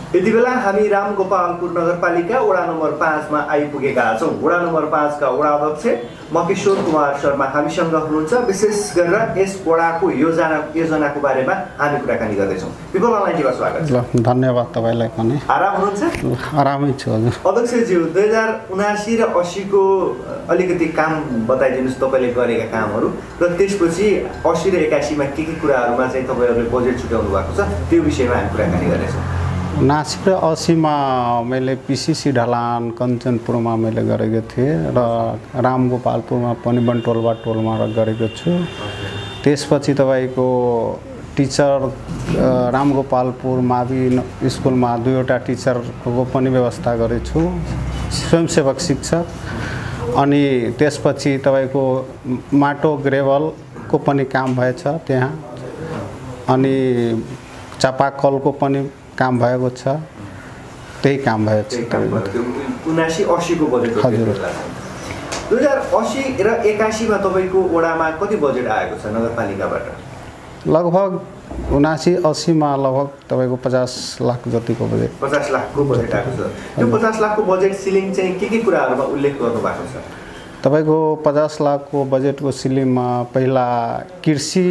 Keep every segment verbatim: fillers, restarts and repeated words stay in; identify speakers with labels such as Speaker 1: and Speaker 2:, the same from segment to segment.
Speaker 1: यति बेला हामी रामगोपालपुर नगरपालिका वडा नम्बर पाँच मा आइपुगेका छौं। वडा नम्बर पाँच का वडा अध्यक्ष मकेश्वर कुमार शर्मा हामीसँग हुनुहुन्छ। विशेष गरेर यस वडाको योजना योजनाको बारेमा हामी कुराकानी गर्दैछौँ। पिपल अनलाइनमा स्वागत छ।
Speaker 2: ल धन्यवाद तपाईलाई पनि।
Speaker 1: आराम हुनुहुन्छ?
Speaker 2: आरामै छु हजुर।
Speaker 1: अध्यक्षज्यू दुई हजार उनासी र अस्सी को अलिकति काम बताइदिनुस् तपाईले गरेका कामहरू र त्यसपछि अस्सी र एकासी मा के के कुराहरुमा चाहिँ तपाईहरुले बजेट छुट्याउनु भएको छ त्यो विषयमा हामी कुराकानी गर्नेछौँ।
Speaker 2: उनासी र अस्सी मा मैले पीसीसी ढलान कञ्चनपुरमा मैले गरेको थिएँ र रामगोपालपुरमा पनि बन्टोलवा टोलमा गरेको छु। त्यसपछि तपाईको टिचर रामगोपालपुर मावि स्कुलमा दुईवटा टिचरको पनि व्यवस्था गरेछु, स्वयंसेवक शिक्षक। अनि त्यसपछि तपाईको माटो ग्रेभलको पनि काम भएछ त्यहाँ, अनि चापाकलको पनि काम भएको छ, त्यही काम भएको छ।
Speaker 1: उनासी अस्सी को बजेट
Speaker 2: हजुर।
Speaker 1: दुई हजार अस्सी र एकासी मा तपाईको वडामा कति बजेट आएको छ नगरपालिकाबाट?
Speaker 2: लगभग उनासी अस्सी मा लगभग तपाईको पचास लाख जतिको बजेट।
Speaker 1: पचास लाख को बजेट आएको छ। त्यो पचास लाख को बजेट सिलिङ चाहिँ के के कुराहरुमा उल्लेख गर्नु भएको छ?
Speaker 2: तपाईको पचास लाख को बजेटको सिलिङमा पहिला कृषि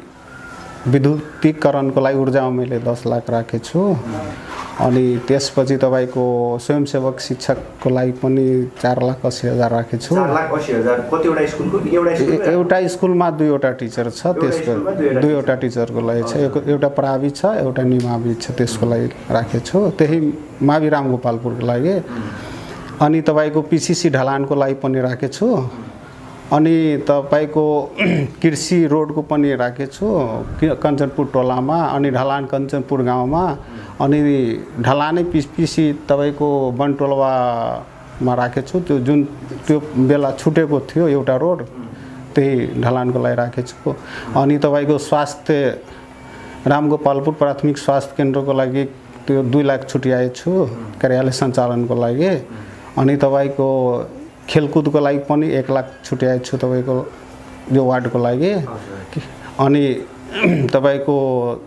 Speaker 2: विद्युतीकरणको लागि ऊर्जामा मैले दस लाख राखेको छु। अनि त्यसपछि तपाईको स्वयंसेवक शिक्षकको लागि पनि चार लाख अस्सी हजार राखेको छु।
Speaker 1: चार लाख अस्सी हजार कतिवटा स्कुलको? एउटा स्कुलमा
Speaker 2: एउटा स्कुलमा दुईवटा टिचर छ, त्यसको दुईवटा टिचरको लागि छ। एउटा प्रावि छ, एउटा निमावि छ, त्यसको लागि राखेको छु। त्यही मावि रामगोपालपुरको लागि। अनि तपाईको पीसीसी ढलानको लागि पनि राखेको छु। अनि तपाईको कृषि रोडको पनि राखेको छु कञ्चनपुर टोलामा, अनि ढलान कञ्चनपुर गाउँमा, अनि ढलानै पीसीसी तपाईको बनटोलवामा राखेको छु। त्यो जुन त्यो बेला छुटेको थियो एउटा रोड, त्यही ढलानको लागि राखेको छु। अनि तपाईको स्वास्थ्य रामगोपालपुर प्राथमिक स्वास्थ्य केन्द्रको लागि त्यो दुई लाख छुट्याएको छु कार्यालय सञ्चालनको लागि। अनि तपाईको खेलकुदको लागि पनि एक लाख छुट्याएको छु तपाईको यो वार्डको लागि। अनि तपाईको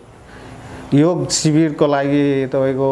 Speaker 2: योग शिविरको लागि तपाईको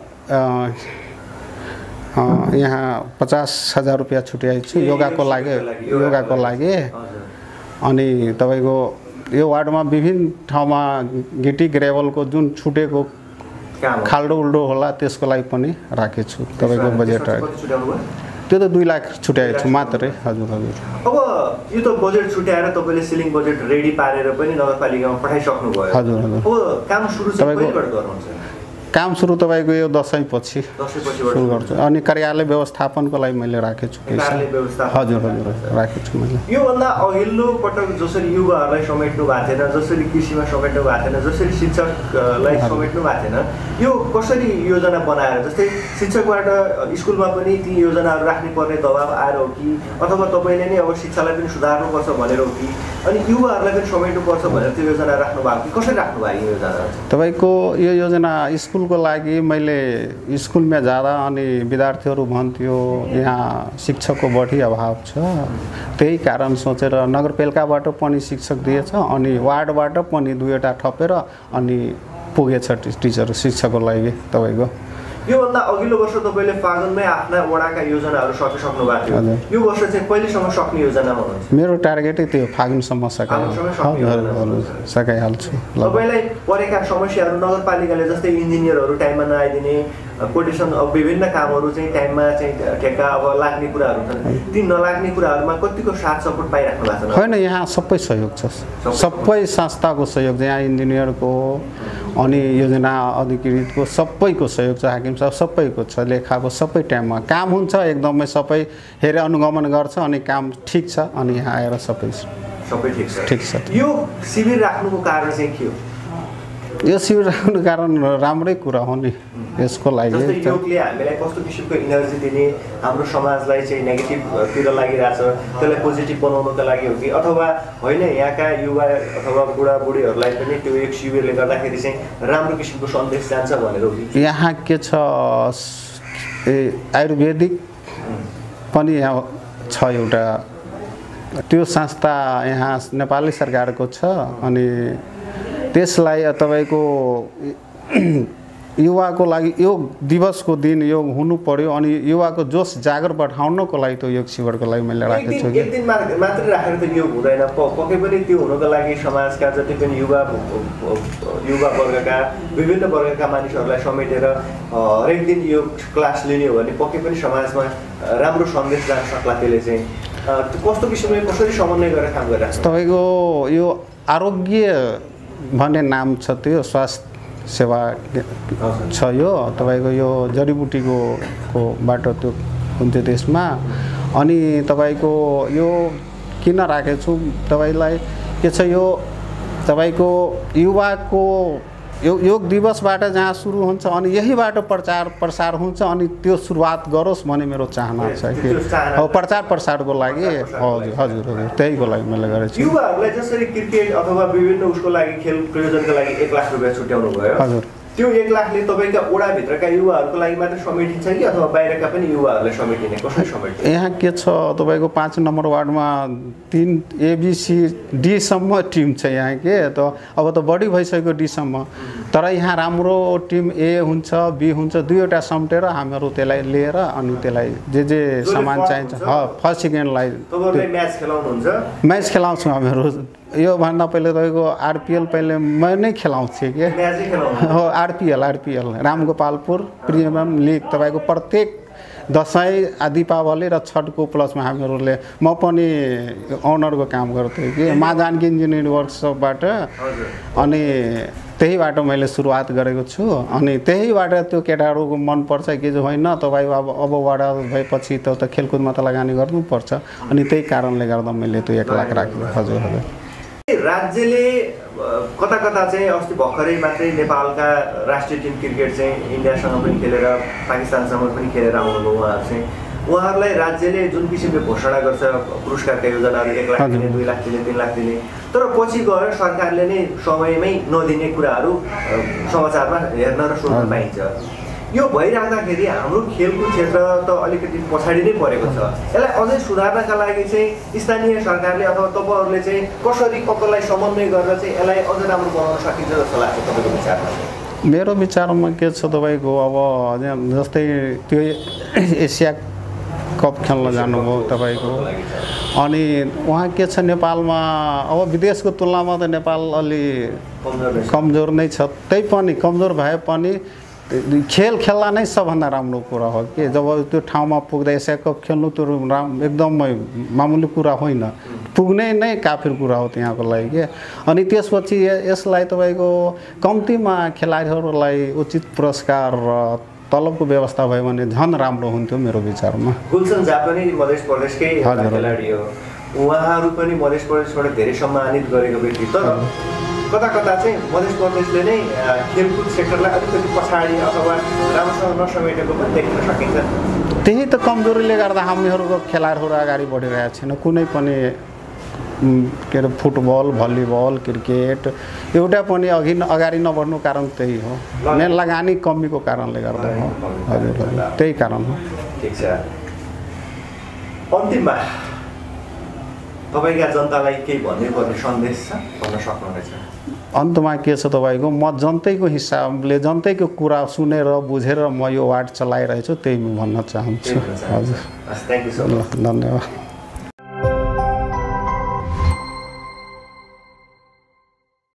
Speaker 2: यहाँ पचास हजार रुपैयाँ छुट्याएको छु योगाको लागि योगाको लागि। अनि तपाईको यो वार्डमा विभिन्न ठाउँमा गिटी ग्रेभलको जुन छुटेको खाल्डो उल्डो होला त्यसको लागि पनि राखेको छु तपाईको बजेट। त्यो त दुई लाख छुट्याएको छु मात्रै। हजुर हजुर।
Speaker 1: अब यो त बजेट छुट्याएर तपाईले सिलिङ बजेट रेडी पारेर पनि नगरपालिकामा पठाइसक्नु भयो।
Speaker 2: हजुर हजुर।
Speaker 1: अब काम सुरु चाहिँ कहिलेबाट गर्नुहुन्छ?
Speaker 2: काम सुरु तपाईको यो दशैं पछि
Speaker 1: दशैंपछिबाट
Speaker 2: सुरु गर्छु। अनि कार्यालय व्यवस्थापनको लागि मैले राखेको छु पैसा।
Speaker 1: कार्यालय व्यवस्था
Speaker 2: हजुर हजुर राखेको छु मैले।
Speaker 1: यो भन्दा अघिल्लो पटक जसरी युवाहरूलाई समेट्नु भएको थिएन, जसरी कृषिमा समेट्नु भएको थिएन, जसरी शिक्षकलाई समेट्नु भएको थिएन, यो कसरी योजना बनाएर, जस्तै शिक्षकबाट स्कुलमा पनि ती योजनाहरू राख्नु पर्ने दबाब आएर हो कि, अथवा तपाईले नै अब शिक्षालाई पनि सुधार्नुपर्छ भनेर हो कि, अनि युवाहरूलाई पनि समेट्नुपर्छ भनेर त्यो योजना राख्नु भएको कि कसरी राख्नु भएको यो योजना? तपाईको
Speaker 2: यो योजना स्कुल को लागि मैले स्कुलमा जाँदा अनि विद्यार्थीहरू भन्थ्यो यहाँ शिक्षकको बढी अभाव छ, त्यही कारण सोचेर नगरपालिकाबाट पनि शिक्षक दिएछ, अनि वार्डबाट पनि दुईवटा थपेर अनि पुगेछ टिचर शिक्षकको लागि तपाईको।
Speaker 1: यो भन्दा अघिल्लो वर्ष तपाईले फागुनमै आफ्ना वडाका योजनाहरू सकिसक्नु भएको थियो। यो वर्ष चाहिँ कहिलेसम्म सक्ने योजनामा हुनुहुन्छ?
Speaker 2: मेरो टार्गेटै त्यो फागुनसम्म सकाइ सकाइहाल्छु।
Speaker 1: तपाईलाई परेका समस्याहरू नगरपालिकाले जस्तै इन्जिनियरहरू टाइममा नआइदिने, कोटेसन अब विभिन्न कामहरू चाहिँ टाइममा चाहिँ ठेक्का अब लाग्ने कुराहरू छन्, ती नलाग्ने कुराहरूमा कतिको साथ सपोर्ट पाइराख्नु भएको छ?
Speaker 2: होइन, यहाँ सबै सहयोग छ, सबै संस्थाको सहयोग छ। यहाँ इन्जिनियरको अनि योजना अधिकृतको सबैको सहयोग छ, हाकिम साहब सबैको छ, लेखाको सबै टाइममा काम हुन्छ एकदमै, सबै हेरे अनुगमन गर्छ अनि काम ठिक छ। अनि यहाँ आएर सबै
Speaker 1: सबै ठिक छ
Speaker 2: ठिक छ।
Speaker 1: यो शिविर राख्नुको कारण चाहिँ के हो?
Speaker 2: यो शिविर राख्नुको कारण राम्रै कुरा हो नि यसको लागि।
Speaker 1: जस्तै योगले हामीलाई कस्तो किसिमको एनर्जी दिने, हाम्रो समाजलाई चाहिँ नेगेटिभतिर लागिरहेछ त्यसलाई पोजिटिभ बनाउनको लागि हो कि, अथवा होइन यहाँका युवा अथवा बुढाबुढीहरूलाई पनि त्यो एक शिविरले गर्दाखेरि चाहिँ राम्रो किसिमको सन्देश जान्छ भनेर हो कि? यहाँ
Speaker 2: के छ, आयुर्वेदिक पनि यहाँ छ एउटा, त्यो संस्था यहाँ नेपाली सरकारको छ। अनि त्यसलाई तपाईको युवाको लागि योग दिवसको दिन योग हुनु पर्यो अनि युवाको जोस जागर बढाउनको लागि त्यो योग शिविरको लागि मैले राखेको छु।
Speaker 1: एक दिन मात्रै राखेर त योग हुँदैन, पक्कै पनि त्यो हुनको लागि समाजका जति पनि युवा युवा वर्गका विभिन्न वर्गका मानिसहरूलाई समेटेर हरेक दिन योग क्लास लिने हो भने पक्कै पनि समाजमा राम्रो सन्देश जान सक्ला। त्यसले चाहिँ कस्तो किसिमले कसरी समन्वय गरेर काम गरिरहेको छ?
Speaker 2: तपाईँको यो आरोग्य भन्ने नाम छ, त्यो स्वास्थ्य सेवा छ। यो तपाईँको यो जडीबुटीको को बाटो त्यो हुन्थ्यो त्यसमा। अनि तपाईँको यो किन राखेको छु तपाईँलाई के छ, यो तपाईँको युवाको यो योग दिवसबाट जहाँ सुरु हुन्छ अनि यहीबाट प्रचार प्रसार हुन्छ अनि त्यो सुरुवात गरोस् भन्ने मेरो चाहना छ कि अब प्रचार प्रसारको लागि। हजुर हजुर हजुर त्यहीको लागि मैले गरेको छु।
Speaker 1: युवाहरूलाई जसरी क्रिकेट अथवा विभिन्न उसको लागि खेल प्रयोजनका लागि एक लाख रुपियाँ छुट्याउनु भयो,
Speaker 2: हजुर
Speaker 1: त्यो एक लाखले तपाईँका ओडाभित्रका युवाहरूको लागि मात्र समेटिन्छ कि अथवा बाहिरका पनि युवाहरूलाई समेटिने, कसरी समेटिन्छ?
Speaker 2: यहाँ के छ तपाईँको पाँच नम्बर वार्डमा तिन एबिसी डीसम्म टिम छ यहाँ के, त अब त बढी भइसक्यो डीसम्म। तर यहाँ राम्रो टिम ए हुन्छ बी हुन्छ दुईवटा समेटेर हामीहरू त्यसलाई लिएर अनि त्यसलाई जे जे सामान चाहिन्छ फर्स्ट सेकेन्डलाई
Speaker 1: म्याच खेलाउनुहुन्छ?
Speaker 2: म्याच खेलाउँछौँ हामीहरू। योभन्दा पहिले तपाईँको आरपिएल पहिले मै नै खेलाउँथेँ कि हो RPL RPL Ramgopalpur premium league तपाईँको प्रत्येक दसैँ दीपावली र छठको उपलक्ष्यमा हामीहरूले म पनि ओनरको काम गर्थेँ कि माँ जानकी इन्जिनियरिङ वर्कसपबाट। अनि त्यहीबाट मैले सुरुवात गरेको छु अनि त्यहीबाट त्यो केटाहरूको मनपर्छ कि जो होइन तपाईँ अब अब वडा भएपछि त त खेलकुदमा त लगानी गर्नुपर्छ अनि त्यही कारणले गर्दा मैले त्यो एक लाख राखेँ। हजुर हजुर
Speaker 1: राज्यले कता कता चाहिँ अस्ति भर्खरै मात्रै नेपालका राष्ट्रिय टिम क्रिकेट चाहिँ इन्डियासँग पनि खेलेर पाकिस्तानसँग पनि खेलेर आउनुभयो। उहाँहरू चाहिँ उहाँहरूलाई राज्यले जुन किसिमले घोषणा गर्छ पुरस्कारका योजनाहरू एक लाख दिने दुई लाख दिने तिन लाख दिने, तर पछि गएर सरकारले नै समयमै नदिने कुराहरू समाचारमा हेर्न र सुन्न पाइन्छ। यो भइराख्दाखेरि हाम्रो खेलकुद क्षेत्र त अलिकति पछाडि नै परेको छ। यसलाई अझै सुधार्नका लागि चाहिँ स्थानीय सरकारले अथवा तपाईँहरूले चाहिँ कसरी कसलाई समन्वय गरेर चाहिँ यसलाई अझ राम्रो बनाउन सकिन्छ जस्तो लाग्छ तपाईँको विचारमा?
Speaker 2: मेरो विचारमा के छ तपाईँको अब जस्तै त्यो एसिया कप खेल्न जानुभयो तपाईँको अनि वहाँ के छ नेपालमा अब विदेशको तुलनामा त नेपाल अलि कमजोर नै छ। त्यही पनि कमजोर भए पनि खेल खेल्दा नै सबभन्दा राम्रो कुरा हो कि जब त्यो ठाउँमा पुग्दा एसिया कप खेल्नु त्यो राम एकदमै मामुली कुरा होइन, पुग्ने नै काफिर कुरा हो त्यहाँको लागि के। अनि त्यसपछि यसलाई तपाईँको कम्तीमा खेलाडीहरूलाई उचित पुरस्कार र तलबको व्यवस्था भयो भने झन् राम्रो हुन्थ्यो मेरो विचारमा।
Speaker 1: गुलसन जापानी मध्य प्रदेशकै खेलाडी हो, उहाँहरू पनि मध्य प्रदेशबाट धेरै सम्मानित गरेको व्यक्ति, तर कता कता चाहिँ मध्य प्रदेशले नै खेलकुद सेक्टरलाई अलिकति पछाडि अथवा राम्रोसँग नसमेटेको पनि देख्न सकिन्छ।
Speaker 2: त्यही त कमजोरीले गर्दा हामीहरूको खेलाडीहरू अगाडि बढिरहेको छैन। कुनै पनि के अरे फुटबल भलिबल क्रिकेट एउटा पनि अघि अगाडि नबढ्नु कारण त्यही हो, मेन लगानी कमीको कारणले गर्दा हो। हजुर त्यही कारण हो।
Speaker 1: ठिक छ, अन्तिममा तपाईँका जनतालाई केही भन्नुपर्ने सन्देश छ भन्न सक्नुहुनेछ?
Speaker 2: अन्तमा के छ तपाईँको म जनतैको हिसाबले जनतैको कुरा सुनेर बुझेर म यो वार्ड चलाइरहेछु, त्यही म भन्न चाहन्छु। हजुर
Speaker 1: थ्याङ्क यू सो मच,
Speaker 2: धन्यवाद।